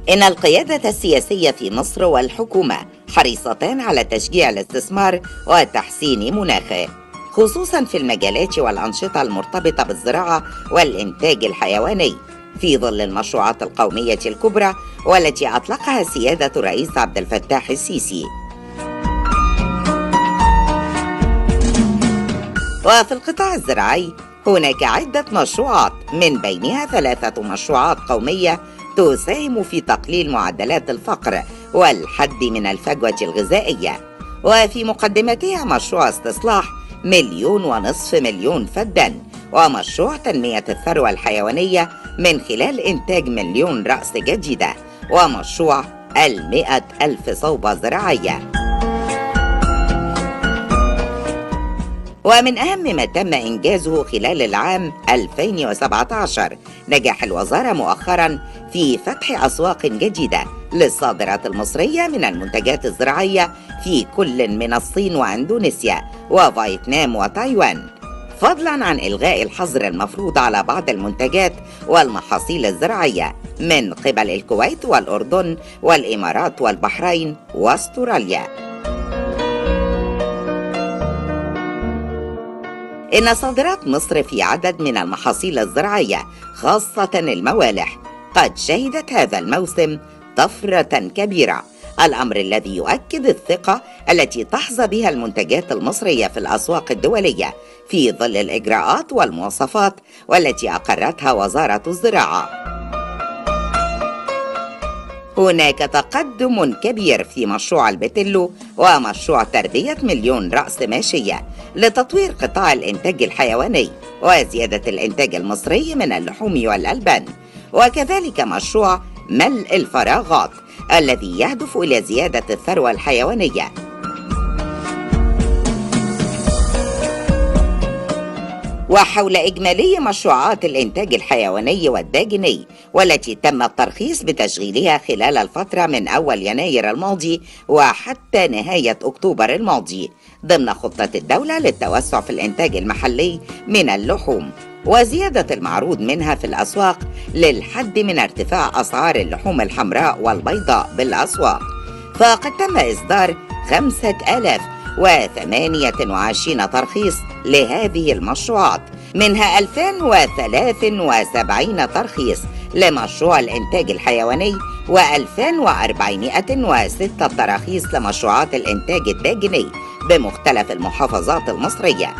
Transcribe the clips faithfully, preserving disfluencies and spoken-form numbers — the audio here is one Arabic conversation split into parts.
إن القيادة السياسية في مصر والحكومة حريصتان على تشجيع الاستثمار وتحسين مناخه، خصوصا في المجالات والأنشطة المرتبطة بالزراعة والإنتاج الحيواني، في ظل المشروعات القومية الكبرى والتي أطلقها سيادة الرئيس عبد الفتاح السيسي. وفي القطاع الزراعي هناك عدة مشروعات، من بينها ثلاثة مشروعات قومية تساهم في تقليل معدلات الفقر والحد من الفجوة الغذائية، وفي مقدمتها مشروع استصلاح مليون ونصف مليون فدان، ومشروع تنمية الثروة الحيوانية من خلال إنتاج مليون رأس جديدة، ومشروع المئة ألف صوبة زراعية. ومن أهم ما تم إنجازه خلال العام ألفين وسبعة عشر نجاح الوزارة مؤخرا في فتح أسواق جديدة للصادرات المصرية من المنتجات الزراعية في كل من الصين وأندونيسيا وفيتنام وتايوان، فضلا عن إلغاء الحظر المفروض على بعض المنتجات والمحاصيل الزراعية من قبل الكويت والأردن والإمارات والبحرين واستراليا. إن صادرات مصر في عدد من المحاصيل الزراعية خاصة الموالح قد شهدت هذا الموسم طفرة كبيرة، الأمر الذي يؤكد الثقة التي تحظى بها المنتجات المصرية في الأسواق الدولية في ظل الإجراءات والمواصفات والتي أقرتها وزارة الزراعة. هناك تقدم كبير في مشروع البتلو ومشروع تربية مليون رأس ماشية لتطوير قطاع الإنتاج الحيواني وزيادة الإنتاج المصري من اللحوم والألبان، وكذلك مشروع ملء الفراغات الذي يهدف إلى زيادة الثروة الحيوانية. وحول إجمالي مشروعات الإنتاج الحيواني والداجني والتي تم الترخيص بتشغيلها خلال الفترة من أول يناير الماضي وحتى نهاية أكتوبر الماضي ضمن خطة الدولة للتوسع في الإنتاج المحلي من اللحوم وزيادة المعروض منها في الأسواق للحد من ارتفاع أسعار اللحوم الحمراء والبيضاء بالأسواق، فقد تم إصدار خمسة آلاف وثمانية وعشرين ترخيص لهذه المشروعات، منها ألفين وثلاثة وسبعين ترخيص لمشروع الإنتاج الحيواني وألفين وأربعمائة وستة تراخيص لمشروعات الإنتاج الداجني بمختلف المحافظات المصرية،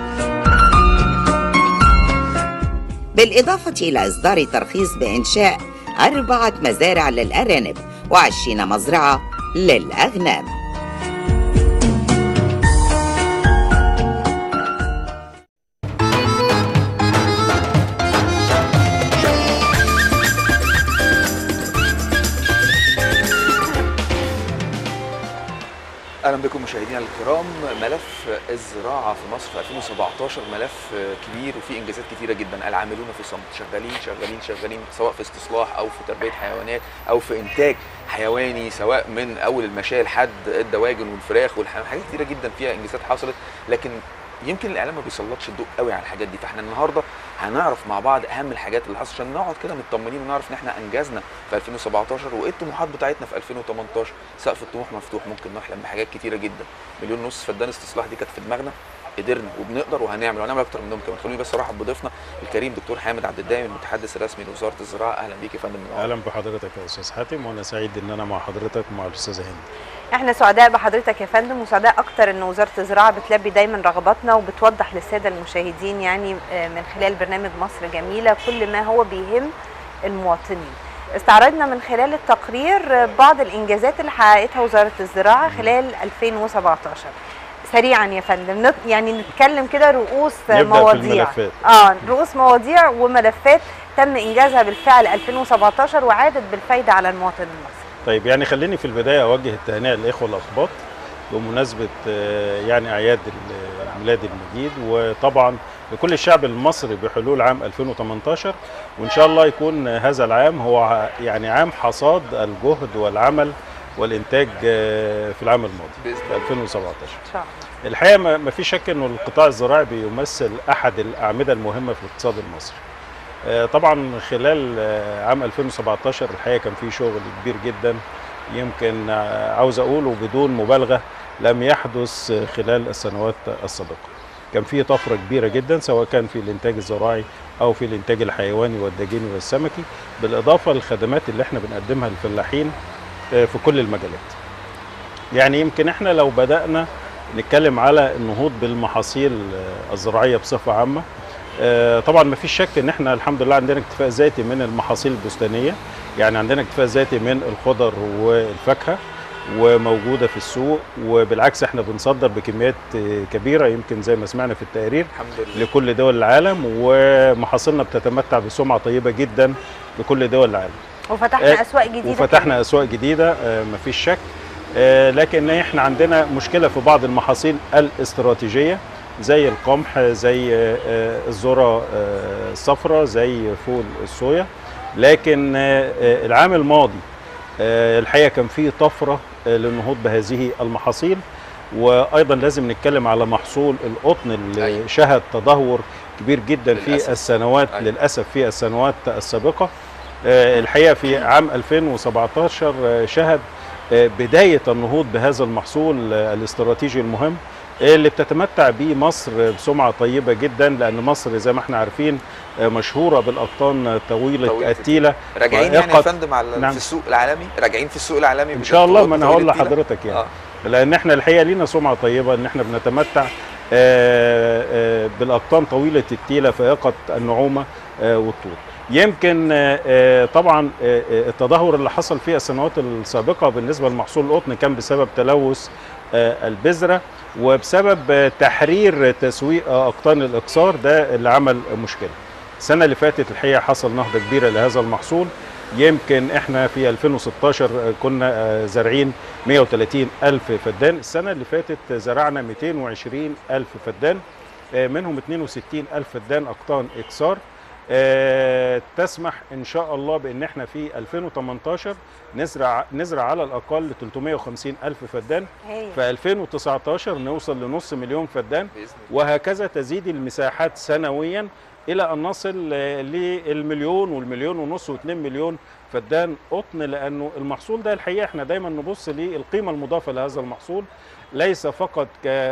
بالإضافة إلى إصدار ترخيص بإنشاء أربعة مزارع للأرانب وعشرين مزرعة للأغنام. اهلا بكم مشاهدينا الكرام. ملف الزراعه في مصر في ألفين وسبعتاشر ملف كبير وفيه انجازات كثيره جدا. العاملون في صمت، شغالين شغالين شغالين سواء في استصلاح او في تربيه حيوانات او في انتاج حيواني، سواء من اول المشاة لحد الدواجن والفراخ والحاجات كثيره جدا فيها انجازات حصلت، لكن يمكن الاعلام ما بيسلطش الضوء قوي على الحاجات دي. فاحنا النهارده هنعرف مع بعض اهم الحاجات اللي حصلت عشان نقعد كده مطمنين ونعرف ان احنا انجزنا في ألفين وسبعتاشر وايه الطموحات بتاعتنا في ألفين وتمنتاشر. سقف الطموح مفتوح، ممكن نحلم بحاجات كتيره جدا. مليون ونص فدان استصلاح دي كانت في دماغنا، قدرنا وبنقدر وهنعمل وهنعمل اكتر منهم كمان. خلوني بس ارحب بضيفنا الكريم دكتور حامد عبد الدايم، المتحدث الرسمي لوزاره الزراعه. اهلا بيك يا فندم. اهلا بحضرتك يا استاذ حاتم، وانا سعيد ان انا مع حضرتك ومع الاستاذه هند. احنا سعداء بحضرتك يا فندم، وسعداء اكتر ان وزاره الزراعه بتلبي دايما رغباتنا وبتوضح للساده المشاهدين يعني من خلال برنامج مصر جميله كل ما هو بيهم المواطنين. استعرضنا من خلال التقرير بعض الانجازات اللي حققتها وزاره الزراعه خلال ألفين وسبعتاشر. سريعا يا فندم يعني نتكلم كده رؤوس مواضيع اه رؤوس مواضيع وملفات تم انجازها بالفعل ألفين وسبعتاشر وعادت بالفايده على المواطن المصري. طيب يعني خليني في البدايه اوجه التهنئه للاخوه الاقباط بمناسبه يعني اعياد الميلاد المجيد، وطبعا لكل الشعب المصري بحلول عام ألفين وتمنتاشر، وان شاء الله يكون هذا العام هو يعني عام حصاد الجهد والعمل والانتاج في العام الماضي ألفين وسبعتاشر. ان شاء الله. الحقيقه ما في شك انه القطاع الزراعي بيمثل احد الاعمده المهمه في الاقتصاد المصري. طبعا خلال عام ألفين وسبعتاشر الحقيقه كان في شغل كبير جدا، يمكن عاوز اقوله بدون مبالغه لم يحدث خلال السنوات السابقه. كان في طفره كبيره جدا سواء كان في الانتاج الزراعي او في الانتاج الحيواني والداجيني والسمكي، بالاضافه للخدمات اللي احنا بنقدمها للفلاحين في كل المجالات. يعني يمكن احنا لو بدانا نتكلم على النهوض بالمحاصيل الزراعيه بصفه عامه، طبعا ما فيش شك ان احنا الحمد لله عندنا اكتفاء ذاتي من المحاصيل البستانيه، يعني عندنا اكتفاء ذاتي من الخضر والفاكهه وموجوده في السوق، وبالعكس احنا بنصدر بكميات كبيره يمكن زي ما سمعنا في التقرير الحمد لله لكل دول العالم، ومحاصيلنا بتتمتع بسمعه طيبه جدا لكل دول العالم. وفتحنا اسواق جديده وفتحنا كمان. اسواق جديده ما فيش شك، لكن احنا عندنا مشكله في بعض المحاصيل الاستراتيجيه زي القمح، زي الذره الصفراء، زي فول الصويا. لكن العام الماضي الحقيقه كان في طفره للنهوض بهذه المحاصيل، وايضا لازم نتكلم على محصول القطن اللي أيوة. شهد تدهور كبير جدا للأسف. في السنوات أيوة. للاسف في السنوات السابقه. الحقيقه في عام ألفين وسبعتاشر شهد بدايه النهوض بهذا المحصول الاستراتيجي المهم اللي بتتمتع به مصر بسمعه طيبه جدا، لان مصر زي ما احنا عارفين مشهوره بالاقطان طويله, طويلة التيله. راجعين يعني يا فندم على نعم. في السوق العالمي، راجعين في السوق العالمي ان شاء الله. ما انا هقول لحضرتك يعني آه. لان احنا الحقيقه لينا سمعه طيبه ان احنا بنتمتع آآ آآ بالاقطان طويله التيله فائقه النعومه والطول. يمكن طبعا التدهور اللي حصل في السنوات السابقه بالنسبه لمحصول القطن كان بسبب تلوث البذره وبسبب تحرير تسويق اقطان الاقصار، ده اللي عمل مشكله. السنه اللي فاتت الحقيقه حصل نهضه كبيره لهذا المحصول. يمكن احنا في ألفين وستاشر كنا زارعين مئة وثلاثين ألف فدان، السنه اللي فاتت زرعنا مئتين وعشرين ألف فدان، منهم اثنين وستين ألف فدان اقطان اقصار. أه تسمح ان شاء الله بان احنا في ألفين وتمنتاشر نزرع نزرع على الاقل ثلاثمئة وخمسين ألف فدان، في ألفين وتسعتاشر نوصل لنص مليون فدان، وهكذا تزيد المساحات سنويا الى ان نصل للمليون والمليون ونص واثنين مليون فدان قطن. لانه المحصول ده الحقيقه احنا دايما نبص للقيمه المضافه لهذا المحصول، ليس فقط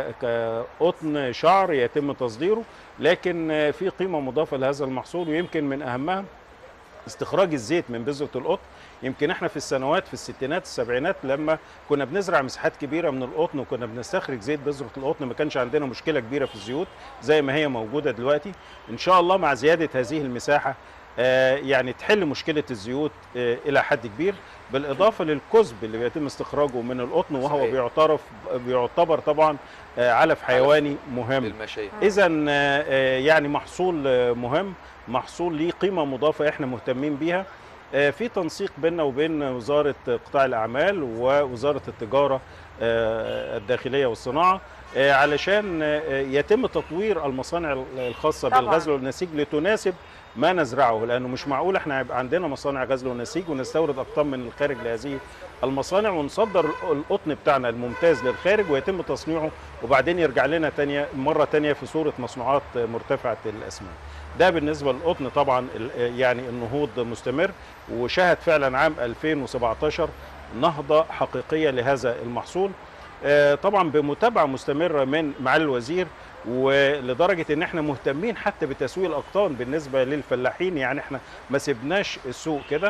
كقطن شعر يتم تصديره، لكن في قيمه مضافه لهذا المحصول، ويمكن من اهمها استخراج الزيت من بذره القطن. يمكن احنا في السنوات في الستينات السبعينات لما كنا بنزرع مساحات كبيره من القطن وكنا بنستخرج زيت بذره القطن ما كانش عندنا مشكله كبيره في الزيوت زي ما هي موجوده دلوقتي. ان شاء الله مع زياده هذه المساحه آه يعني تحل مشكله الزيوت آه الى حد كبير، بالاضافه للكسب اللي بيتم استخراجه من القطن وهو صحيح. بيعترف بيعتبر طبعا آه علف حيواني مهم. اذا آه يعني محصول آه مهم، محصول ليه قيمه مضافه احنا مهتمين بيها. في تنسيق بيننا وبين وزارة قطاع الأعمال ووزارة التجارة الداخلية والصناعة علشان يتم تطوير المصانع الخاصة طبعا. بالغزل والنسيج لتناسب ما نزرعه، لأنه مش معقول احنا يبقى عندنا مصانع غزل ونسيج ونستورد أقطان من الخارج لهذه المصانع ونصدر القطن بتاعنا الممتاز للخارج ويتم تصنيعه وبعدين يرجع لنا تانية مرة تانية في صورة مصنوعات مرتفعة الأثمان. ده بالنسبة للقطن طبعا يعني النهوض مستمر، وشهد فعلا عام ألفين وسبعتاشر نهضة حقيقية لهذا المحصول طبعا بمتابعة مستمرة من معالي الوزير، ولدرجة ان احنا مهتمين حتى بتسويق الاقطان بالنسبة للفلاحين. يعني احنا ما سيبناش السوق كده،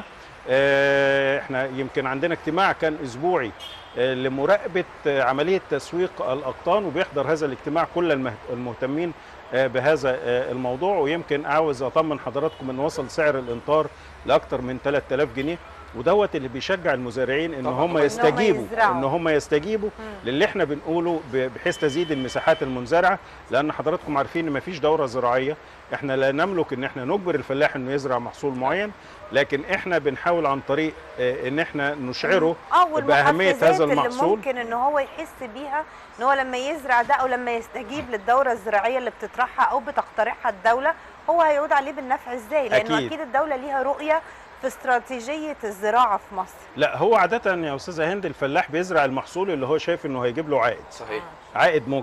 احنا يمكن عندنا اجتماع كان اسبوعي لمراقبة عملية تسويق الاقطان، وبيحضر هذا الاجتماع كل المهتمين بهذا الموضوع. ويمكن عاوز اطمن حضراتكم ان وصل سعر الانطار لاكثر من ثلاثة آلاف جنيه، ودوت اللي بيشجع المزارعين ان هم يستجيبوا ان هم يستجيبوا للي احنا بنقوله بحيث تزيد المساحات المنزرعه. لان حضراتكم عارفين ان مفيش دوره زراعيه، احنا لا نملك ان احنا نجبر الفلاح انه يزرع محصول معين، لكن احنا بنحاول عن طريق ان احنا نشعره باهميه هذا المحصول اللي ممكن ان هو يحس بيها ان هو لما يزرع ده او لما يستجيب للدوره الزراعيه اللي بتطرحها او بتقترحها الدوله هو هيعود عليه بالنفع ازاي، لانه اكيد, أكيد الدوله ليها رؤيه في استراتيجيه الزراعه في مصر. لا هو عاده يا استاذه هند الفلاح بيزرع المحصول اللي هو شايف انه هيجيب له عائد صحيح عائد مجزي،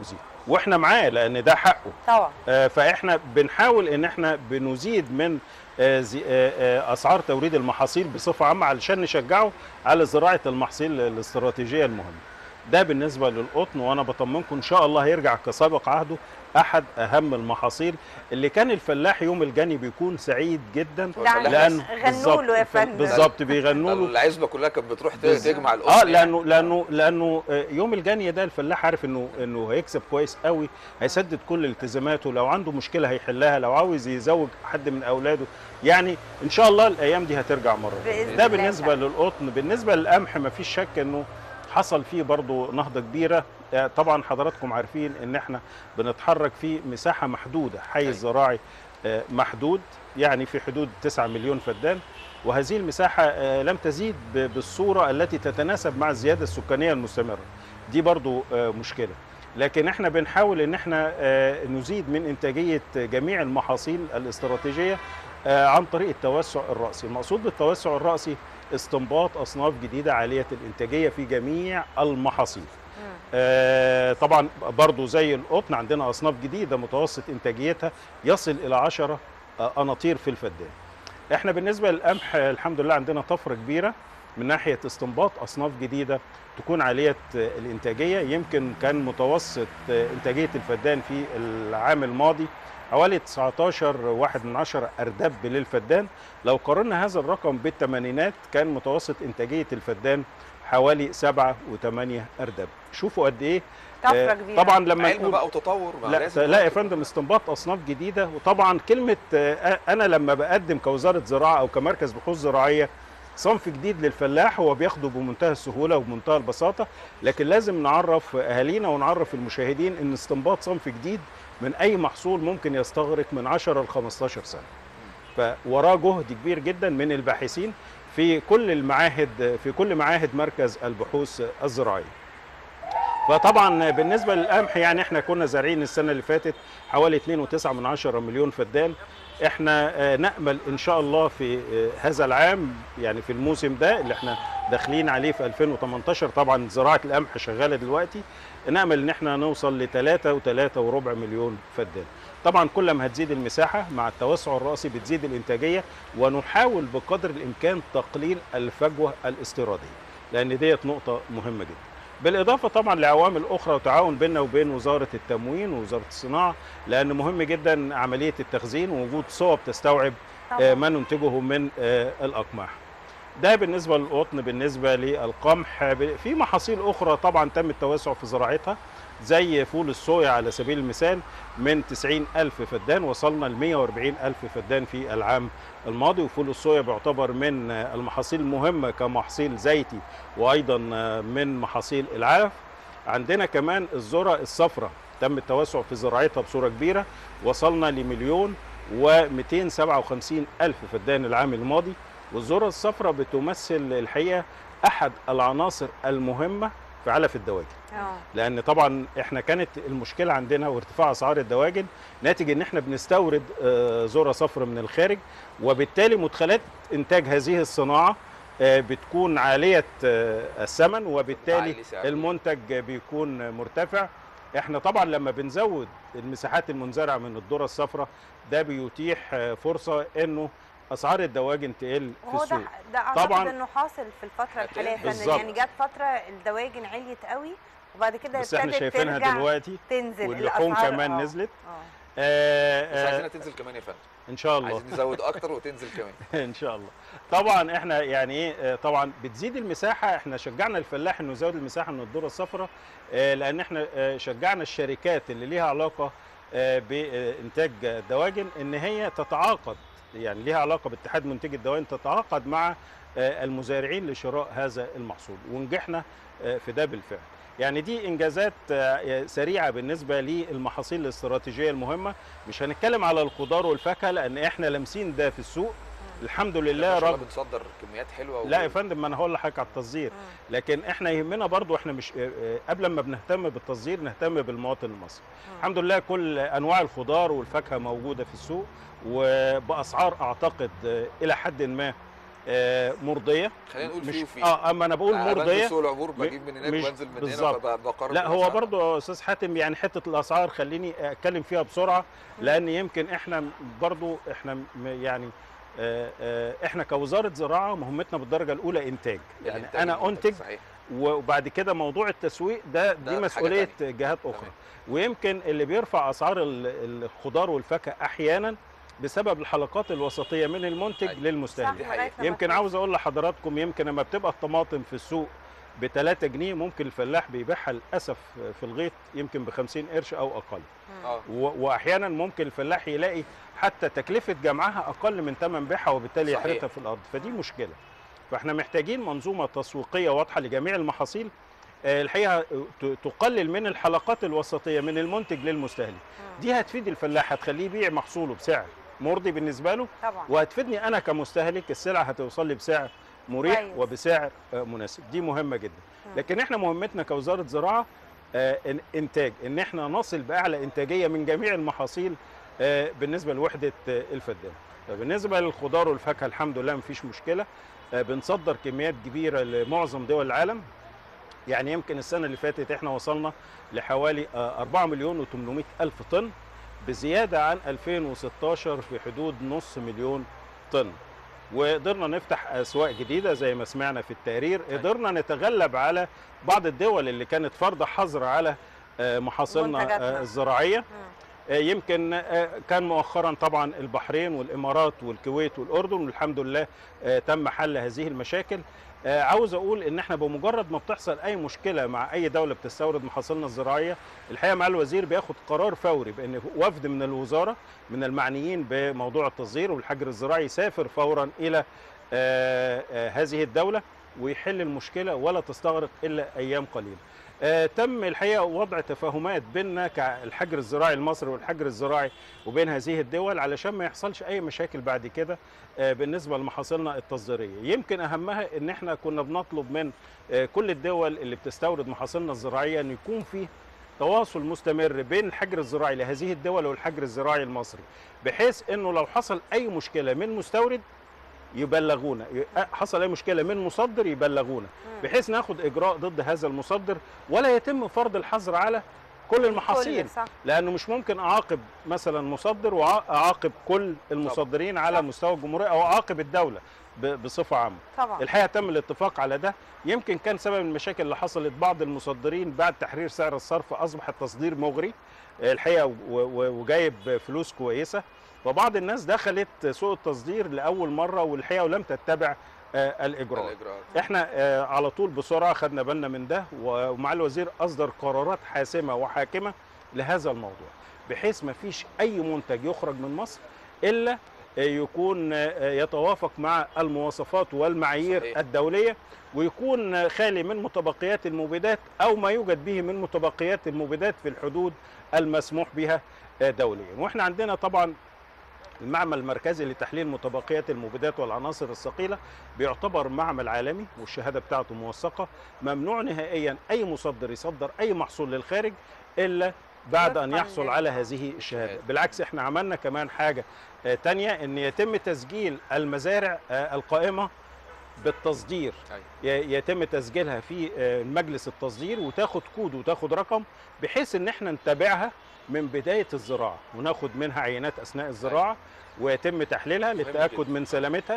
واحنا معاه لان ده حقه طبعا. آه، فاحنا بنحاول ان احنا بنزيد من آه، زي- آه، آه، اسعار توريد المحاصيل بصفه عامه علشان نشجعه على زراعه المحاصيل الاستراتيجيه المهمه. ده بالنسبه للقطن، وانا بطمنكم ان شاء الله هيرجع كسابق عهده احد اهم المحاصيل اللي كان الفلاح يوم الجني بيكون سعيد جدا ده لان غنوا له يا فندم. بالظبط بيغنوا له. العزبه كلها كانت بتروح ت- بالظبط. تجمع القطن اه يعني. لانه لانه لانه آه، يوم الجني ده الفلاح عارف انه انه هيكسب كويس قوي، هيسدد كل التزاماته، لو عنده مشكله هيحلها، لو عاوز يزوج حد من اولاده، يعني ان شاء الله الايام دي هترجع مره. بإذن ده الله. بالنسبه للقطن. بالنسبه للقمح ما فيش شك انه حصل فيه برضه نهضه كبيره. آه، طبعا حضراتكم عارفين ان احنا بنتحرك في مساحه محدوده، حيز زراعي آه، محدود، يعني في حدود تسعة مليون فدان، وهذه المساحة آه، لم تزيد ب- بالصورة التي تتناسب مع الزيادة السكانية المستمرة. دي برضو آه، مشكلة، لكن احنا بنحاول ان احنا آه، نزيد من انتاجية جميع المحاصيل الاستراتيجية آه، عن طريق التوسع الرأسي. المقصود بالتوسع الرأسي استنباط أصناف جديدة عالية الانتاجية في جميع المحاصيل. آه، طبعا برضو زي القطن عندنا أصناف جديدة متوسط انتاجيتها يصل إلى عشرة آه، أناطير في الفدان. احنا بالنسبه للقمح الحمد لله عندنا طفره كبيره من ناحيه استنباط اصناف جديده تكون عاليه الانتاجيه. يمكن كان متوسط انتاجيه الفدان في العام الماضي حوالي تسعتاشر واحد من عشرة اردب للفدان. لو قارنا هذا الرقم بالثمانينات كان متوسط انتاجيه الفدان حوالي سبعة وثمانية اردب. شوفوا قد ايه طفره آه، كبيره. طبعا لما علم نقول بقى وتطور ما لا لازم لا يا برضه. فندم استنباط اصناف جديده. وطبعا كلمه آه، انا لما بقدم كوزاره زراعه او كمركز بحوث زراعيه صنف جديد للفلاح هو بياخده بمنتهى السهوله وبمنتهى البساطه، لكن لازم نعرف اهالينا ونعرف المشاهدين ان استنباط صنف جديد من اي محصول ممكن يستغرق من عشرة ل خمستاشر سنه. فوراه جهد كبير جدا من الباحثين في كل المعاهد في كل معاهد مركز البحوث الزراعيه. فطبعا بالنسبه للقمح يعني احنا كنا زارعين السنه اللي فاتت حوالي اتنين وتسعة من عشرة مليون فدان. احنا آه، نامل ان شاء الله في آه، هذا العام، يعني في الموسم ده اللي احنا داخلين عليه في ألفين وتمنتاشر، طبعا زراعه القمح شغاله دلوقتي، نامل ان احنا نوصل ل ثلاثة وثلاثة وربع مليون فدان. طبعا كل ما هتزيد المساحه مع التوسع الراسي بتزيد الانتاجيه، ونحاول بقدر الامكان تقليل الفجوه الاستيراديه، لان ديت نقطه مهمه جدا. بالاضافه طبعا لعوامل اخرى وتعاون بيننا وبين وزاره التموين ووزاره الصناعه، لان مهم جدا عمليه التخزين ووجود صوب تستوعب آه، ما ننتجه من آه، الاقماح. ده بالنسبه للقطن. بالنسبه للقمح ب- في محاصيل اخرى طبعا تم التوسع في زراعتها، زي فول الصويا على سبيل المثال، من تسعين ألف فدان وصلنا ل مية وأربعين ألف فدان في العام الماضي. وفول الصويا بيعتبر من آه، المحاصيل المهمة كمحصيل زيتي، وأيضا آه، من محاصيل العلف. عندنا كمان الذرة الصفراء تم التوسع في زراعتها بصورة كبيرة، وصلنا لمليون ومئتين سبعة وخمسين ألف فدان العام الماضي. والذرة الصفراء بتمثل الحقيقة أحد العناصر المهمة في علف الدواجن، اه لان طبعا احنا كانت المشكله عندنا وارتفاع اسعار الدواجن ناتج ان احنا بنستورد آه، ذره صفراء من الخارج، وبالتالي مدخلات انتاج هذه الصناعه آه، بتكون عاليه آه، الثمن، وبالتالي عالي سعر. المنتج بيكون مرتفع. احنا طبعا لما بنزود المساحات المنزرعه من الذره الصفراء ده بيتيح آه، فرصه انه اسعار الدواجن تقل في وهو ده السوق. ده اعتقد طبعاً. انه حاصل في الفتره الحاليه يا فندم. بالظبط. يعني جت فتره الدواجن عليت قوي وبعد كده بس احنا ابتدت شايفينها ترجع دلوقتي، تنزل واللحوم الأسعار. كمان آه. نزلت. اه آه، بس آه، عايزينها تنزل كمان يا فندم، ان شاء الله. عايزين نزود اكتر وتنزل كمان. ان شاء الله. طبعا احنا يعني ايه آه، طبعا بتزيد المساحه. احنا شجعنا الفلاح انه يزود المساحه من الذره الصفراء، آه، لان احنا آه، شجعنا الشركات اللي ليها علاقه آه، بانتاج الدواجن ان هي تتعاقد، يعني ليها علاقه باتحاد منتجي الدواجن، تتعاقد مع آه، المزارعين لشراء هذا المحصول، ونجحنا آه، في ده بالفعل. يعني دي انجازات آه، سريعه بالنسبه للمحاصيل الاستراتيجيه المهمه. مش هنتكلم على الخضار والفاكهه لان احنا لامسين ده في السوق الحمد لله. ما شاء الله رغم بنصدر كميات حلوه. لا يا فندم، ما انا هقول لحضرتك على التصدير، لكن احنا يهمنا برضو احنا مش آه، آه، قبل ما بنهتم بالتصدير نهتم بالمواطن المصري. الحمد لله كل انواع الخضار والفاكهه موجوده في السوق وباسعار اعتقد آه، الى حد ما آه مرضيه. خلينا نقول مش فيه وفيه. اه اما انا بقول أنا مرضيه بنزل سوق العبور بجيب من هناك وبنزل من هنا فبقرر. لا هو برضه يا استاذ حاتم يعني حته الاسعار خليني اتكلم فيها بسرعه، لان يمكن احنا برضه احنا يعني آه آه احنا كوزاره زراعه مهمتنا بالدرجه الاولى انتاج، يعني الإنتاج انا انتج صحيح. وبعد كده موضوع التسويق ده, ده دي مسؤوليه جهات اخرى. تمام. ويمكن اللي بيرفع اسعار الخضار والفاكهه احيانا بسبب الحلقات الوسطيه من المنتج أي. للمستهلك. يمكن عاوز اقول لحضراتكم يمكن لما بتبقى الطماطم في السوق ب ثلاثة جنيه ممكن الفلاح بيبيعها للاسف في الغيط يمكن ب خمسين قرش او اقل. اه واحيانا ممكن الفلاح يلاقي حتى تكلفه جمعها اقل من ثمن بيعها وبالتالي يحرقها في الارض، فدي مشكله. فاحنا محتاجين منظومه تسويقيه واضحه لجميع المحاصيل الحقيقه تقلل من الحلقات الوسطيه من المنتج للمستهلك. دي هتفيد الفلاح، هتخليه يبيع محصوله بسعر مرضي بالنسبه له طبعا. وهتفيدني انا كمستهلك، السلعه هتوصل لي بسعر مريح عايز. وبسعر مناسب. دي مهمه جدا. لكن احنا مهمتنا كوزاره زراعه انتاج، ان احنا نصل باعلى انتاجيه من جميع المحاصيل بالنسبه لوحده الفدان. بالنسبه للخضار والفاكهه الحمد لله مفيش مشكله، بنصدر كميات كبيره لمعظم دول العالم. يعني يمكن السنه اللي فاتت احنا وصلنا لحوالي أربعة مليون وثمانمائة الف طن، بزياده عن ألفين وستاشر في حدود نص مليون طن. وقدرنا نفتح اسواق جديده زي ما سمعنا في التقرير، قدرنا نتغلب على بعض الدول اللي كانت فرض حظر على محاصيلنا الزراعيه. يمكن كان مؤخرا طبعا البحرين والامارات والكويت والاردن، والحمد لله تم حل هذه المشاكل. عاوز اقول ان احنا بمجرد ما بتحصل اي مشكله مع اي دوله بتستورد محاصيلنا الزراعيه، الحقيقه مع الوزير بياخد قرار فوري بان وفد من الوزاره من المعنيين بموضوع التصدير والحجر الزراعي يسافر فورا الى هذه الدوله ويحل المشكله ولا تستغرق الا ايام قليله. آه تم الحقيقه وضع تفاهمات بيننا كالحجر الزراعي المصري والحجر الزراعي وبين هذه الدول علشان ما يحصلش اي مشاكل بعد كده آه بالنسبه لمحاصيلنا التصديريه. يمكن اهمها ان احنا كنا بنطلب من آه كل الدول اللي بتستورد محاصيلنا الزراعيه ان يكون في تواصل مستمر بين الحجر الزراعي لهذه الدول والحجر الزراعي المصري، بحيث انه لو حصل اي مشكله من مستورد يبلغونا، حصل اي مشكله من مصدر يبلغونا، بحيث ناخد اجراء ضد هذا المصدر ولا يتم فرض الحظر على كل المحاصيل، لانه مش ممكن اعاقب مثلا مصدر واعاقب كل المصدرين على صح. مستوى الجمهوريه او اعاقب الدوله بصفه عامه. طبعا. الحقيقه تم الاتفاق على ده. يمكن كان سبب المشاكل اللي حصلت بعض المصدرين بعد تحرير سعر الصرف اصبح التصدير مغري الحقيقه وجايب فلوس كويسه، وبعض الناس دخلت سوق التصدير لاول مره والحقيقه ولم تتبع آه الاجراءات. الإجراءات. احنا آه على طول بسرعه خدنا بالنا من ده، ومع الوزير اصدر قرارات حاسمه وحاكمه لهذا الموضوع، بحيث ما فيش اي منتج يخرج من مصر الا آه يكون آه يتوافق مع المواصفات والمعايير صحيح. الدوليه، ويكون خالي من متبقيات المبيدات او ما يوجد به من متبقيات المبيدات في الحدود المسموح بها آه دوليا. واحنا عندنا طبعا المعمل المركزي لتحليل متبقيات المبيدات والعناصر الثقيله، بيعتبر معمل عالمي والشهاده بتاعته موثقه. ممنوع نهائيا اي مصدر يصدر اي محصول للخارج الا بعد ان يحصل على هذه الشهاده. بالعكس احنا عملنا كمان حاجه تانية، ان يتم تسجيل المزارع القائمه بالتصدير، يتم تسجيلها في مجلس التصدير وتاخد كود وتاخد رقم، بحيث ان احنا نتابعها من بداية الزراعة وناخد منها عينات أثناء الزراعة ويتم تحليلها للتأكد من سلامتها،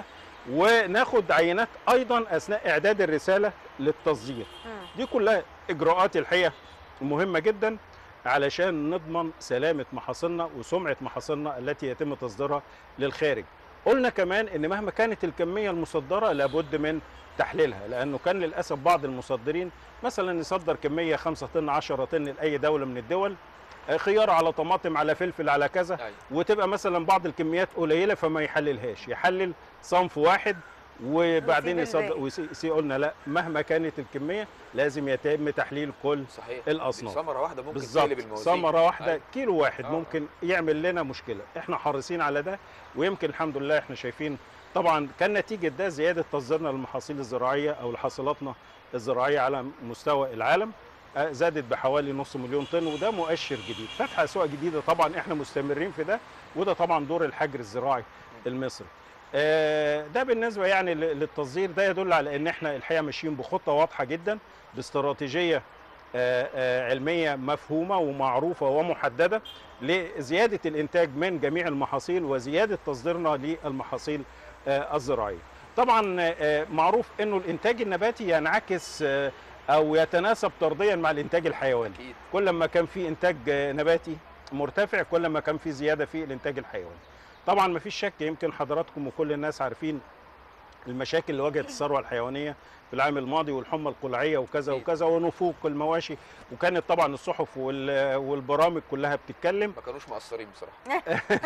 وناخد عينات أيضا أثناء إعداد الرسالة للتصدير. دي كلها إجراءات الحقيقة مهمة جدا علشان نضمن سلامة محاصيلنا وسمعة محاصيلنا التي يتم تصديرها للخارج. قلنا كمان إن مهما كانت الكمية المصدرة لابد من تحليلها، لأنه كان للأسف بعض المصدرين مثلا يصدر كمية خمسة طن عشرة طن لأي دولة من الدول، خيار على طماطم على فلفل على كذا، أيوة. وتبقى مثلا بعض الكميات قليله فما يحللهاش، يحلل صنف واحد وبعدين يصدق ويسي. قلنا لا، مهما كانت الكميه لازم يتم تحليل كل صحيح. الاصناف. ثمره واحده ممكن تقلب الموازين، ثمره واحده أيوة. كيلو واحد آه. ممكن يعمل لنا مشكله. احنا حريصين على ده، ويمكن الحمد لله احنا شايفين طبعا كان نتيجه ده زياده تصديرنا للمحاصيل الزراعيه او لحاصلاتنا الزراعيه على مستوى العالم زادت بحوالي نص مليون طن، وده مؤشر جديد. فتح اسواق جديده طبعا احنا مستمرين في ده، وده طبعا دور الحجر الزراعي المصري. آه، ده بالنسبه يعني ل- للتصدير. ده يدل على ان احنا الحقيقه ماشيين بخطه واضحه جدا، باستراتيجيه آه، آه، علميه مفهومه ومعروفه ومحدده لزياده الانتاج من جميع المحاصيل وزياده تصديرنا للمحاصيل آه، الزراعيه. طبعا آه، معروف انه الانتاج النباتي ينعكس آه، او يتناسب طرديا مع الانتاج الحيواني. اكيد. كل ما كان في انتاج آه، نباتي مرتفع كل ما كان في زياده في الانتاج الحيواني. طبعا ما فيش شك، يمكن حضراتكم وكل الناس عارفين المشاكل اللي واجهت الثروه الحيوانيه في العام الماضي، والحمى القلعيه وكذا وكذا ونفوق المواشي، وكانت طبعا الصحف وال- والبرامج كلها بتتكلم. ما كانوش مقصرين بصراحه.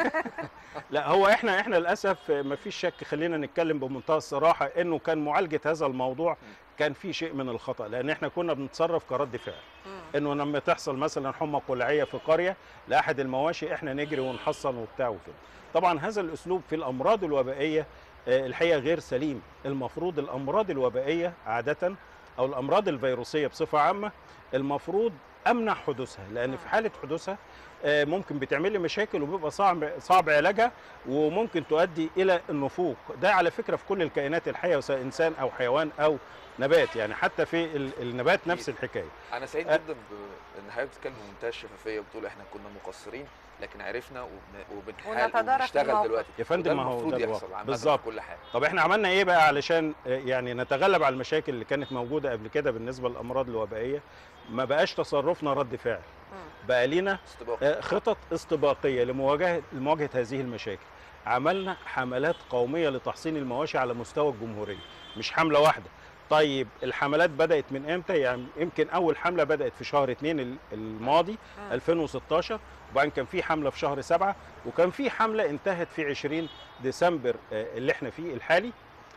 لا هو احنا احنا للاسف ما فيش شك، خلينا نتكلم بمنتهى الصراحه انه كان معالجه هذا الموضوع كان في شيء من الخطا، لان احنا كنا بنتصرف كرد فعل. انه لما تحصل مثلا حمى قلعيه في قريه لاحد المواشي احنا نجري ونحصن وبتاع وكده. طبعا هذا الاسلوب في الامراض الوبائيه آه، الحقيقه غير سليم. المفروض الامراض الوبائيه عاده او الامراض الفيروسيه بصفه عامه المفروض امنع حدوثها، لان في حاله حدوثها آه، ممكن بتعمل لي مشاكل وبيبقى صعب صعب علاجها، وممكن تؤدي الى النفوق. ده على فكره في كل الكائنات الحيه، سواء انسان او حيوان او نبات، يعني حتى في ال- النبات نفس الحكايه. انا سعيد أه. جدا بان حضرتك بتتكلم بمنتهى الشفافيه وبتقول احنا كنا مقصرين لكن عرفنا وبن- وبنحاول ونتدارك وبنشتغل الموقف. دلوقتي. يا فندم، وده ما هو المفروض ده يحصل الواقع. عامة بالظبط. في كل حاجه. طب احنا عملنا ايه بقى علشان آه، يعني نتغلب على المشاكل اللي كانت موجوده قبل كده بالنسبه للامراض الوبائيه؟ ما بقاش تصرفنا رد فعل، بقى لينا استباق. آه، خطط استباقيه لمواجهه لمواجهه هذه المشاكل. عملنا حملات قوميه لتحصين المواشي على مستوى الجمهوريه، مش حمله واحده. طيب الحملات بدات من امتى؟ يعني يمكن اول حمله بدات في شهر اتنين ال- الماضي ألفين وستاشر، وبعدين كان في حمله في شهر سبعة، وكان في حمله انتهت في عشرين ديسمبر آه، اللي احنا فيه الحالي.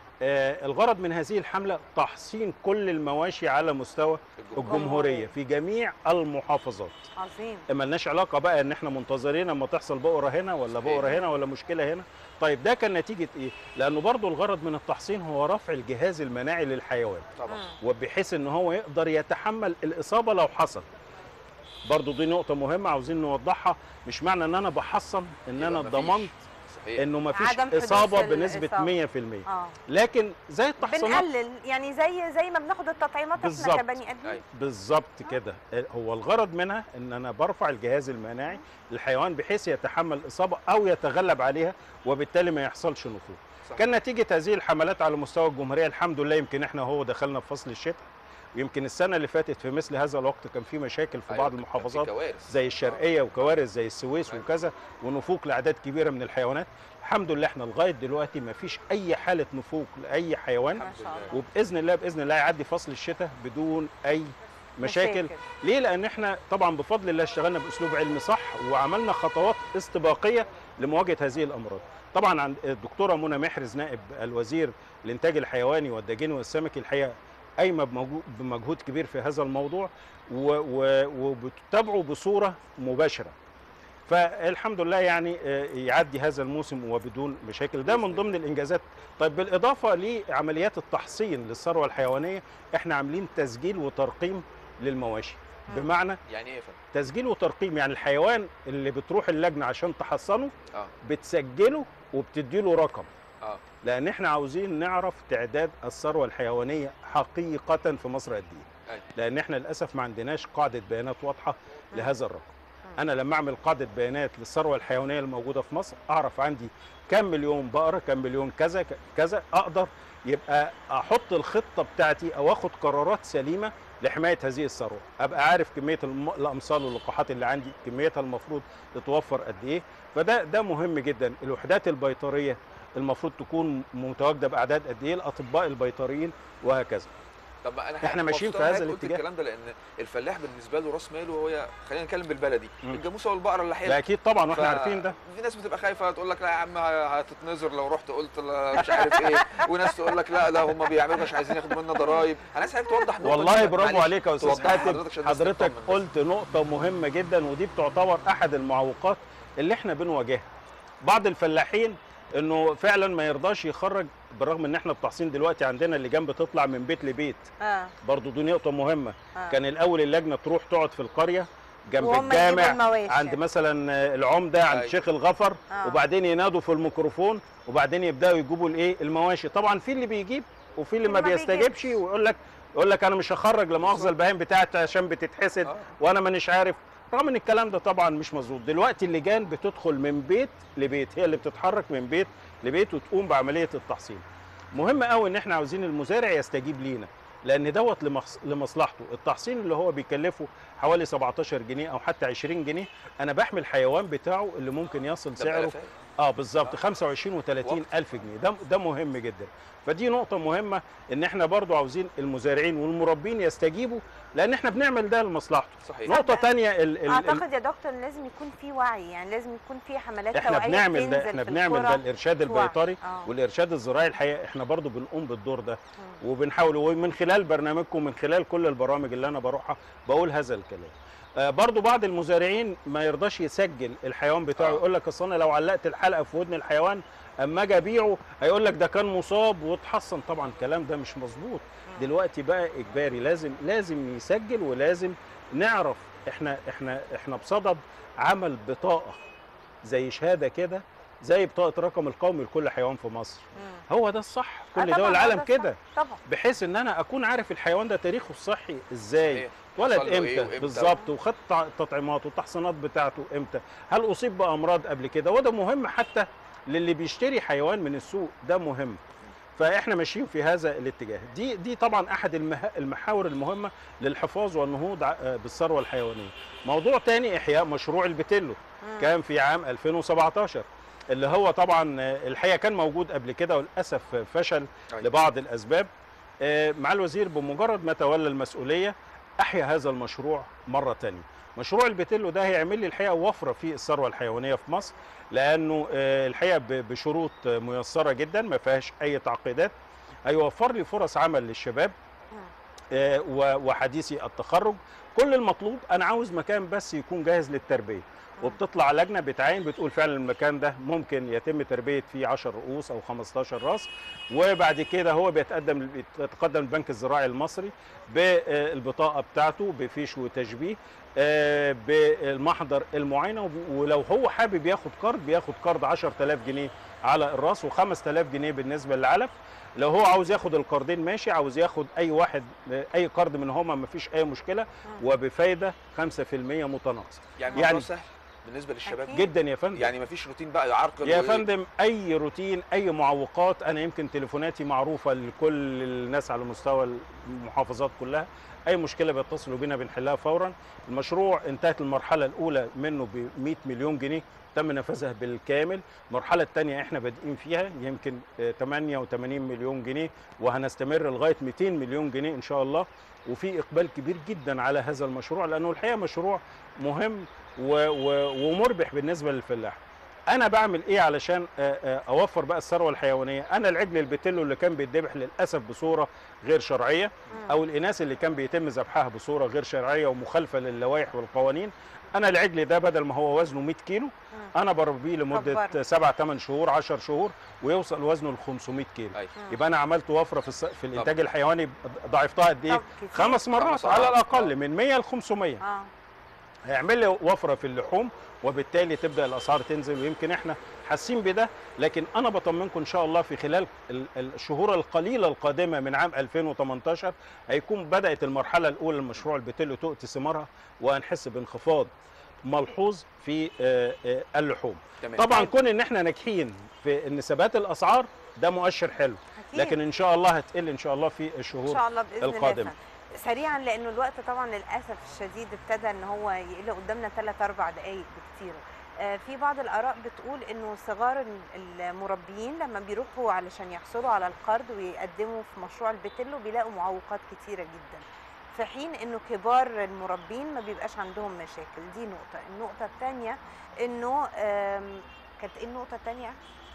آه، الغرض من هذه الحمله تحصين كل المواشي على مستوى الجمهورية. الجمهوريه في جميع المحافظات. عظيم. ملناش علاقه بقى ان احنا منتظرين اما تحصل بؤره هنا ولا صحيح. بؤره هنا ولا مشكله هنا. طيب ده كان نتيجه ايه؟ لانه برضو الغرض من التحصين هو رفع الجهاز المناعي للحيوان، طبعا. وبحيث ان هو يقدر يتحمل الاصابه لو حصل. برضو دي نقطه مهمه عاوزين نوضحها. مش معنى ان انا بحصن ان يبقى انا مفيش. ضمنت صحيح. انه ما فيش عدم حدوث اصابه الإصابة. بنسبه مية في المية. اه لكن زي التحصينات بنقلل، يعني زي زي ما بناخد التطعيمات احنا بالظبط. كبني ادمين. أيوة. بالظبط كده. هو الغرض منها ان انا برفع الجهاز المناعي للحيوان بحيث يتحمل الاصابه او يتغلب عليها، وبالتالي ما يحصلش نفوذ. صح. كان نتيجه هذه الحملات على مستوى الجمهوريه الحمد لله، يمكن احنا هو دخلنا في فصل الشتاء، ويمكن السنه اللي فاتت في مثل هذا الوقت كان في مشاكل في أيوة، بعض كان في المحافظات كوارث. زي الشرقيه وكوارث زي السويس أيوة. وكذا، ونفوق لاعداد كبيره من الحيوانات. الحمد لله احنا لغايه دلوقتي ما فيش اي حاله نفوق لاي حيوان، ما شاء الله. وباذن الله باذن الله يعدي فصل الشتاء بدون اي مشاكل. مشاكل. ليه؟ لان احنا طبعا بفضل الله اشتغلنا باسلوب علمي صح، وعملنا خطوات استباقيه لمواجهه هذه الامراض. طبعا عند الدكتوره منى محرز نائب الوزير الانتاج الحيواني والداجيني والسمكي الحقيقه قايمه بمجهود- بمجهود كبير في هذا الموضوع، و- و- وبتتابعه بصوره مباشره. فالحمد لله يعني آه، يعدي هذا الموسم وبدون مشاكل. ده من ضمن الانجازات. طيب بالاضافه لعمليات التحصين للثروه الحيوانيه، احنا عاملين تسجيل وترقيم للمواشي. بمعنى يعني ايه يا فندم؟ تسجيل وترقيم، يعني الحيوان اللي بتروح اللجنه عشان تحصنه اه بتسجله وبتديله رقم، اه لان احنا عاوزين نعرف تعداد الثروه الحيوانيه حقيقه في مصر قد ايه. أيوة. لان احنا للاسف ما عندناش قاعده بيانات واضحه لهذا الرقم. انا لما اعمل قاعده بيانات للثروه الحيوانيه الموجوده في مصر اعرف عندي كم مليون بقره، كم مليون كذا ك- كذا، اقدر يبقى احط الخطه بتاعتي او اخد قرارات سليمه لحمايه هذه الثروه. ابقى عارف كميه الم- الامصال واللقاحات اللي عندي كميتها المفروض تتوفر قد ايه. فده ده مهم جدا. الوحدات البيطريه المفروض تكون متواجده باعداد قد ايه، الاطباء البيطريين وهكذا. طب انا إحنا ماشيين مبسوط في إن هذا حضرتك قلت الاتجاه. الكلام ده، لان الفلاح بالنسبه له راس ماله هو، خلينا نتكلم بالبلدي، مم. الجاموسه والبقره اللي ده حيلها. اكيد طبعا واحنا ف- عارفين ده. في ناس بتبقى خايفه تقول لك لا يا عم هتتنظر لو رحت قلت لا مش عارف ايه، وناس تقول لك لا لا هم بيعملوا مش عايزين ياخدوا منا ضرايب. انا عايز حضرتك توضح نقطة والله دي. برافو معلش، عليك يا استاذ توضحها حاتم. حضرتك عشان الناس حضرتك تطمن بس. قلت نقطه مهمه جدا، ودي بتعتبر احد المعوقات اللي احنا بنواجهها. بعض الفلاحين انه فعلا ما يرضاش يخرج، بالرغم ان احنا التحصين دلوقتي عندنا اللجان بتطلع من بيت لبيت. اه برضو دي نقطه مهمه. آه. كان الاول اللجنه تروح تقعد في القريه جنب وهم يجيبوا الجامع، المواشي. عند مثلا العمده، عند أيوة. شيخ الغفر، آه. وبعدين ينادوا في الميكروفون، وبعدين يبداوا يجيبوا الايه المواشي. طبعا في اللي بيجيب وفي اللي في ما اللي ما بيستجيبش، بيجيبش. ويقول لك يقول لك انا مش هخرج لا مؤاخذه البهايم بتاعتي عشان بتتحسد آه. وانا مانيش عارف. رغم ان الكلام ده طبعا مش مظبوط. دلوقتي اللجان بتدخل من بيت لبيت، هي اللي بتتحرك من بيت لبيت وتقوم بعمليه التحصين. مهم قوي ان احنا عاوزين المزارع يستجيب لينا، لان دوت لمخص... لمصلحته. التحصين اللي هو بيكلفه حوالي سبعتاشر جنيه او حتى عشرين جنيه، انا بحمي الحيوان بتاعه اللي ممكن يصل سعره بألافات. اه بالظبط آه. خمسة وعشرين وثلاثين وقت. الف جنيه. ده ده مهم جدا. فدي نقطه مهمه ان احنا برضو عاوزين المزارعين والمربين يستجيبوا، لان احنا بنعمل ده لمصلحته. صحيح. نقطه ثانيه ال... ال... اعتقد يا دكتور لازم يكون في وعي، يعني لازم يكون في حملات احنا توعيه بنعمل ده تنزل احنا في بنعمل القرى ده الارشاد توعي. البيطري آه. والارشاد الزراعي. الحقيقه احنا برضو بنقوم بالدور ده، وبنحاول ومن خلال برنامجكم ومن خلال كل البرامج اللي انا بروحها بقول هذا الكلام. آه برضو بعض المزارعين ما يرضاش يسجل الحيوان بتاعه، آه. يقول لك اصل انا لو علقت الحلقه في ودن الحيوان اما اجي ابيعه هيقول لك ده كان مصاب واتحصن. طبعا الكلام ده مش مظبوط. دلوقتي بقى اجباري لازم لازم يسجل، ولازم نعرف احنا احنا احنا بصدد عمل بطاقه زي شهاده كده، زي بطاقه رقم القومي لكل حيوان في مصر. مم. هو ده الصح، آه كل طبعاً، دول آه العالم ده كده، صح. طبعا بحيث ان انا اكون عارف الحيوان ده تاريخه الصحي ازاي، صحيح. اتولد حصل له إيه امتى وإمتى. بالظبط، وخد تع- تطعيماته والتحصينات بتاعته امتى، هل اصيب بامراض قبل كده. وده مهم حتى للي بيشتري حيوان من السوق، ده مهم. فاحنا ماشيين في هذا الاتجاه. دي دي طبعا احد المه- المحاور المهمه للحفاظ والنهوض ع- بالثروه الحيوانيه. موضوع تاني احياء مشروع البتلو، كان في عام ألفين وسبعتاشر، اللي هو طبعا آه، الحقيقه كان موجود قبل كده وللاسف فشل أيوة. لبعض الاسباب. آه، مع الوزير بمجرد ما تولى المسؤوليه احيا هذا المشروع مره تانية. مشروع البتلو ده هيعمل لي الحقيقه وفره في الثروه الحيوانيه في مصر، لانه آه، الحقيقه ب- بشروط آه، ميسره جدا ما فيهاش اي تعقيدات. هيوفر لي فرص عمل للشباب آه، و- وحديثي التخرج. كل المطلوب انا عاوز مكان بس يكون جاهز للتربيه، وبتطلع لجنه بتعاين بتقول فعلا المكان ده ممكن يتم تربيه فيه عشر رؤوس او خمستاشر راس، وبعد كده هو بيتقدم بيتقدم البنك الزراعي المصري بالبطاقه بتاعته بفيش وتشبيه آه، بالمحضر المعاينه، وب- ولو هو حابب ياخد قرض بياخد قرض عشرة آلاف جنيه على الراس وخمسة آلاف جنيه بالنسبه للعلف. لو هو عاوز ياخد القرضين ماشي، عاوز ياخد اي واحد اي قرض من هما مفيش اي مشكله، وبفايده خمسة في المية متناقصه. يعني يعني الموضوع سهل بالنسبه للشباب أكيد. جدا يا فندم. يعني مفيش روتين بقى يعرقل يا وإيه؟ فندم اي روتين، اي معوقات، انا يمكن تليفوناتي معروفه لكل الناس على مستوى المحافظات كلها، اي مشكله بيتصلوا بينا بنحلها فورا. المشروع انتهت المرحله الاولى منه ب مئة مليون جنيه تم نفذها بالكامل. المرحله الثانيه احنا بادئين فيها يمكن آه، ثمانية وثمانين مليون جنيه، وهنستمر لغايه مئتين مليون جنيه ان شاء الله. وفي اقبال كبير جدا على هذا المشروع، لانه الحقيقه مشروع مهم و و ومربح بالنسبه للفلاح. انا بعمل ايه علشان آه، آه، اوفر بقى الثروه الحيوانيه؟ انا العجل البتلو اللي كان بيتذبح للاسف بصوره غير شرعيه، او الاناث اللي كان بيتم ذبحها بصوره غير شرعيه ومخالفه للوائح والقوانين، انا العجل ده بدل ما هو وزنه مئة كيلو انا بربيه لمده كبره. سبعة ثمانية شهور عشرة شهور ويوصل وزنه ل خمسمئة كيلو. أيوة. يبقى انا عملت وفره في الس- في الانتاج طبعا. الحيواني ضاعفتها قد ايه؟ طب كتير. خمس مرات خمس على مرات. الاقل، آه. من مئة ل خمسمئة. اه هيعمل لي وفره في اللحوم، وبالتالي تبدا الاسعار تنزل، ويمكن احنا حاسين بده. لكن انا بطمنكم ان شاء الله في خلال ال- الشهور القليله القادمه من عام ألفين وثمانية عشر هيكون بدات المرحله الاولى لمشروع البتلو تؤتي ثمارها، وهنحس بانخفاض ملحوظ في آه، آه، اللحوم. تمام. طبعا كون ان احنا ناجحين في ان ثبات الاسعار ده مؤشر حلو، أكيد. لكن ان شاء الله هتقل ان شاء الله في ان الشهور شاء الله باذن الله. القادمه. سريعا لانه الوقت طبعا للاسف الشديد ابتدى ان هو يقل قدامنا ثلاث اربع دقائق بكتير. آه، في بعض الاراء بتقول انه صغار المربيين لما بيروحوا علشان يحصلوا على القرض ويقدموا في مشروع البتلو بيلاقوا معوقات كتيره جدا، في حين انه كبار المربين ما بيبقاش عندهم مشاكل. دي نقطه. النقطه الثانيه انه آم، كانت ايه النقطه الثانيه؟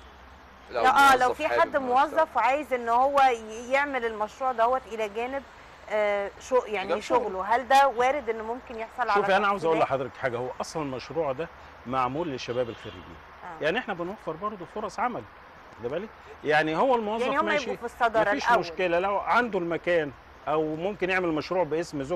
لو لا اه لو موظف في حابب حد موظف وعايز ان هو ي- يعمل المشروع دوت الى جانب آه شو يعني جنب شغله. شغله، هل ده وارد انه ممكن يحصل على شوفي انا عاوز اقول تقديمات؟ لحضرتك حاجه، هو اصلا المشروع ده معمول للشباب الخريجين. آه. يعني احنا بنوفر برضه فرص عمل، خد بالك؟ يعني هو الموظف يعني هم ماشي يبقوا في الصدارة مفيش الأول. مشكله لو عنده المكان، او ممكن يعمل مشروع باسم زوجته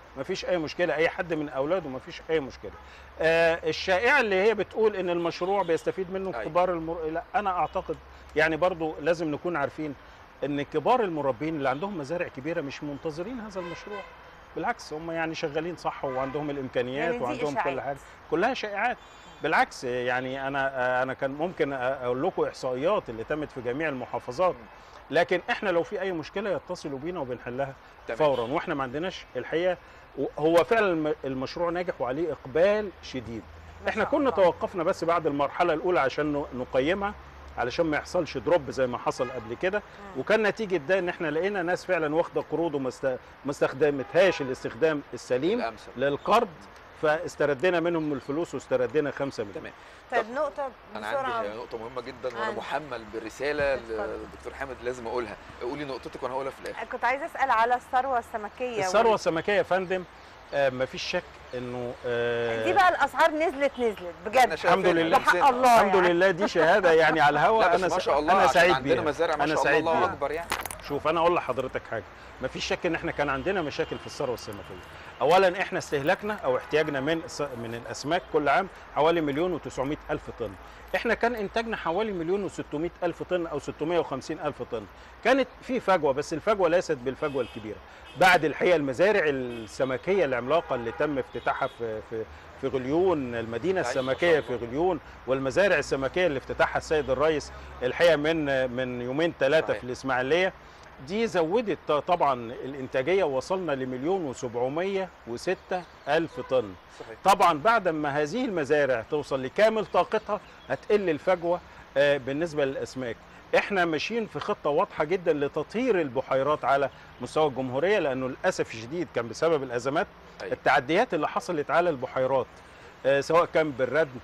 مفيش اي مشكله، اي حد من اولاده مفيش اي مشكله. آه الشائعه اللي هي بتقول ان المشروع بيستفيد منه أيوة. كبار المر... لا انا اعتقد يعني برضو لازم نكون عارفين ان كبار المربين اللي عندهم مزارع كبيره مش منتظرين هذا المشروع، بالعكس هم يعني شغالين صح وعندهم الامكانيات يعني دي وعندهم إشاعات. كل حاجه، كلها شائعات. بالعكس يعني انا انا كان ممكن اقول لكم احصائيات اللي تمت في جميع المحافظات، لكن احنا لو في اي مشكله يتصلوا بينا وبنحلها تمام. فورا، واحنا ما عندناش الحقيقه. هو فعلا المشروع ناجح وعليه اقبال شديد. ما احنا شاء كنا الله. توقفنا بس بعد المرحله الاولى عشان نقيمها، علشان ما يحصلش دروب زي ما حصل قبل كده، وكان نتيجه ده ان احنا لقينا ناس فعلا واخده قروض وما است- ما استخدمتهاش الاستخدام السليم الأمثل. للقرض، فاستردينا منهم الفلوس واستردينا خمسة مليون. تمام. طيب نقطه انا بسرعه. عندي نقطه مهمه جدا وانا عندي. محمل برساله اتفضل. للدكتور حامد لازم اقولها. قولي نقطتك وانا هقولها في الاخر. كنت عايزه اسال على الثروه السمكيه. الثروه السمكيه يا فندم آه مفيش شك انه آه دي بقى الاسعار نزلت نزلت احنا بجد. شايفين الحمد لله. بحق الله الحمد يعني. لله، دي شهاده يعني على الهوا. لا بس انا ما س- شاء الله انا عشان سعيد عندنا بيها. مزارع ما انا شاء الله سعيد الله بيها. اكبر يعني. شوف انا اقول لحضرتك حاجه، مفيش شك ان احنا كان عندنا مشاكل في الثروه السمكيه. اولا احنا استهلاكنا او احتياجنا من الس- من الاسماك كل عام حوالي مليون وتسعمائة الف طن. احنا كان انتاجنا حوالي مليون وستمائة الف طن او ستمائة وخمسين الف طن. كانت في فجوه، بس الفجوه ليست بالفجوه الكبيره. بعد الحقيقه المزارع السمكيه العملاقه اللي تم افتتاحها في في في غليون، المدينه أيوة، السمكيه ما في شاء الله. غليون، والمزارع السمكيه اللي افتتحها السيد الرئيس الحقيقه من من يومين ثلاثه صحيح. في الاسماعيليه، دي زودت طبعا الانتاجيه ووصلنا لمليون وسبعمائة وستة الف طن. صحيح. طبعا بعد ما هذه المزارع توصل لكامل طاقتها هتقل الفجوه آه، بالنسبه للاسماك. احنا ماشيين في خطه واضحه جدا لتطهير البحيرات على مستوى الجمهوريه، لانه للاسف الشديد كان بسبب الازمات أيوة. التعديات اللي حصلت على البحيرات آه، سواء كان بالردم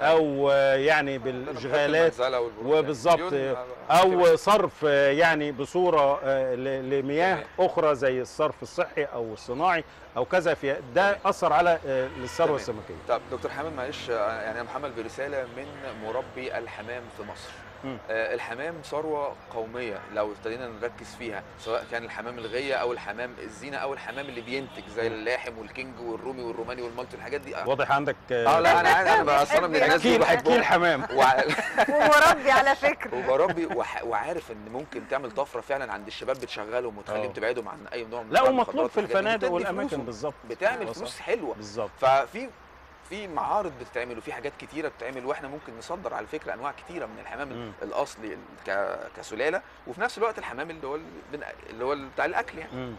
او آه، يعني بالاشغالات وبالظبط او صرف آه، يعني بصوره آه، ل- لمياه تمام. اخرى زي الصرف الصحي او الصناعي او كذا، في ده اثر على آه، الثروه تمام. السمكيه. طب دكتور حامد معلش، آه، يعني انا محمل برساله من مربي الحمام في مصر. مم. آه الحمام ثروه قوميه لو ابتدينا نركز فيها، سواء كان الحمام الغيه او الحمام الزينه او الحمام اللي بينتج زي اللاحم والكينج والرومي والروماني والمالتي والحاجات دي. اه واضح عندك آه، لا انا عارف، انا بقى اصلا من الناس اكيل اللي اكيل بحبهم حمام. وع- ومربي على فكره. وبربي وح- وعارف ان ممكن تعمل طفره فعلا عند الشباب، بتشغلهم وتخليهم آه. تبعدهم عن اي نوع من لا أنواع ومطلوب المخدرات في والحاجات دي، الفنادق وبتدي والاماكن فلوسه. بالظبط. بتعمل وصح. فلوس حلوه. بالظبط. ففي في معارض بتتعمل وفي حاجات كتيره بتتعمل، واحنا ممكن نصدر على فكره انواع كتيره من الحمام مم. الاصلي ك- كسلاله، وفي نفس الوقت الحمام اللي هو ال- اللي هو بتاع الاكل يعني. مم.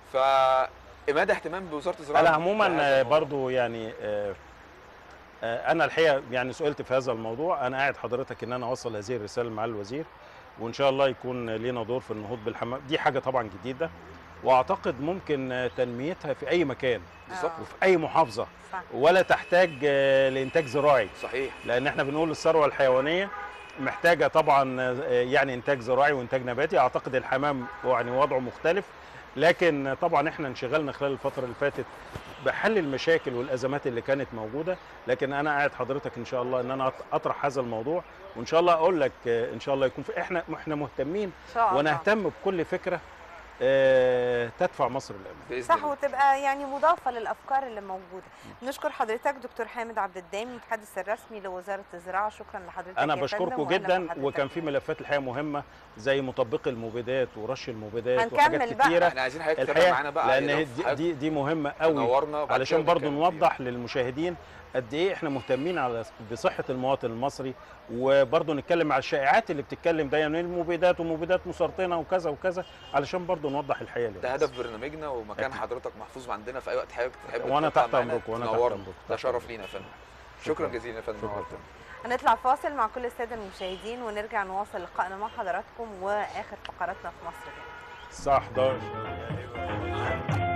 فمدى اهتمام بوزاره الزراعه انا عموما بهذا آه، الموضوع. برضو يعني آه، آه، انا الحقيقه يعني سئلت في هذا الموضوع، انا قاعد حضرتك ان انا اوصل هذه الرساله مع الوزير، وان شاء الله يكون لينا دور في النهوض بالحمام. دي حاجه طبعا جديده، واعتقد ممكن آه، تنميتها في اي مكان بالظبط. آه. وفي اي محافظه، صح. ولا تحتاج آه، لانتاج زراعي، صحيح. لان احنا بنقول الثروه الحيوانيه محتاجه طبعا آه، يعني انتاج زراعي وانتاج نباتي. اعتقد الحمام يعني وضعه مختلف، لكن طبعا احنا انشغلنا خلال الفتره اللي فاتت بحل المشاكل والازمات اللي كانت موجوده، لكن انا قاعد حضرتك ان شاء الله ان انا اطرح هذا الموضوع، وان شاء الله اقول لك آه، ان شاء الله يكون في احنا احنا مهتمين ان شاء الله. ونهتم بكل فكره آه، تدفع مصر للامام. باذن صح، الله. وتبقى يعني مضافه للافكار اللي موجوده. نشكر حضرتك دكتور حامد عبد الدايم، المتحدث الرسمي لوزاره الزراعه. شكرا لحضرتك انا يا بشكركم فندم، وأهلا جدا، بحضرتك. وكان في ملفات الحقيقه مهمه زي مطبق المبيدات ورش المبيدات هنكمل وحاجات بقى. كتيره احنا عايزين حضرتك تتابع الحقيقه، معانا بقى، لان لو هي في دي, دي دي مهمه قوي، نورنا وبعد علشان كده برضو نتكلم نوضح للمشاهدين قد ايه احنا مهتمين على بصحه المواطن المصري، وبرضو نتكلم على الشائعات اللي بتتكلم دايما المبيدات ومبيدات مسرطنه وكذا وكذا، علشان برضو نوضح الحقيقه ده للناس. هدف برنامجنا، ومكان أكيد. حضرتك محفوظ عندنا في اي وقت حضرتك تحب وأنا تطلع تحت معانا أمرك، وأنا تحت تنورنا. أمرك. ده تحت شرف أمرك. لينا يا فندم. شكراً. شكرا جزيلا يا فندم. شكراً. نورتنا. هنطلع فاصل مع كل الساده المشاهدين ونرجع نواصل لقائنا مع حضراتكم واخر فقراتنا في مصر. الساعه حداشر